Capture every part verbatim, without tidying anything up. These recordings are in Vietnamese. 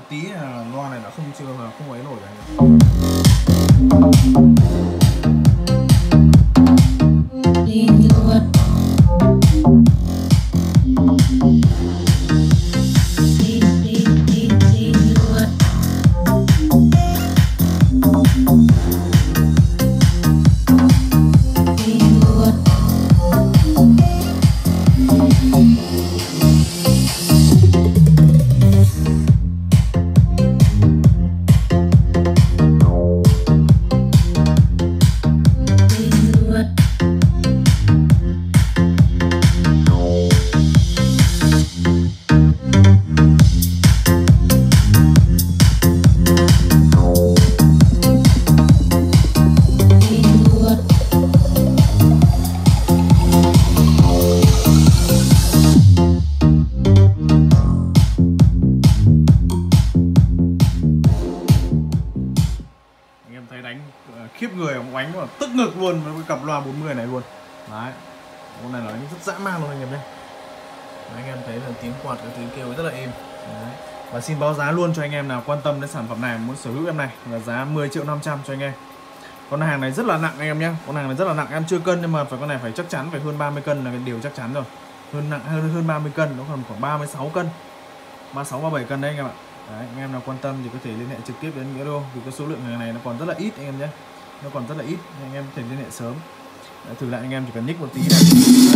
tí là loa này nó không chưa là không ấy nổi rồi. Thấy đánh khiếp người, ông đánh mà tức ngực luôn với cái cặp loa bốn mươi này luôn. Đấy, con này là đánh rất dã man luôn anh em nhé. Đấy, anh em thấy là tiếng quạt cái tiếng kêu rất là êm. Đấy. Và xin báo giá luôn cho anh em nào quan tâm đến sản phẩm này, muốn sở hữu em này là giá mười triệu năm trăm cho anh em. Con hàng này rất là nặng anh em nhé. Con hàng này rất là nặng, em chưa cân nhưng mà phải con này phải chắc chắn phải hơn ba mươi cân là cái điều chắc chắn rồi. Hơn nặng hơn hơn ba mươi cân, nó còn khoảng ba mươi sáu cân. ba mươi sáu ba mươi bảy cân đấy anh em ạ. Đấy, anh em nào quan tâm thì có thể liên hệ trực tiếp đến Nghĩa Đô vì cái số lượng hàng này nó còn rất là ít anh em nhé, nó còn rất là ít, anh em có thể liên hệ sớm. Đấy, thử lại anh em chỉ cần nick một tí này.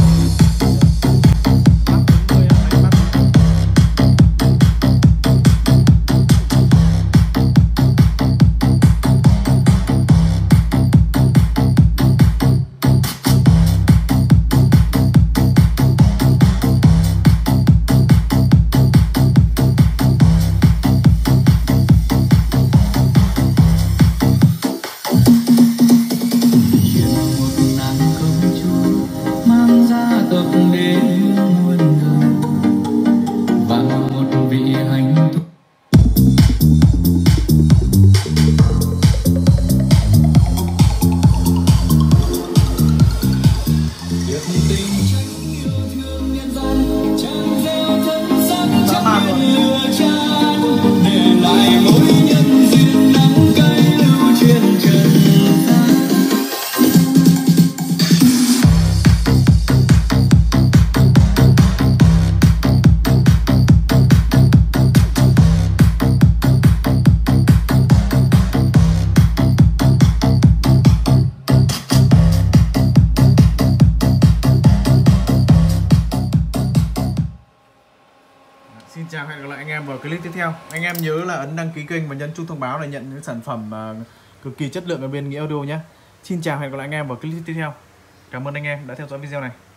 Xin chào, hẹn gặp lại anh em vào clip tiếp theo. Anh em nhớ là ấn đăng ký kênh và nhấn chuông thông báo để nhận những sản phẩm uh, cực kỳ chất lượng ở bên Nghĩa Audio nhé. Xin chào, hẹn gặp lại anh em vào clip tiếp theo. Cảm ơn anh em đã theo dõi video này.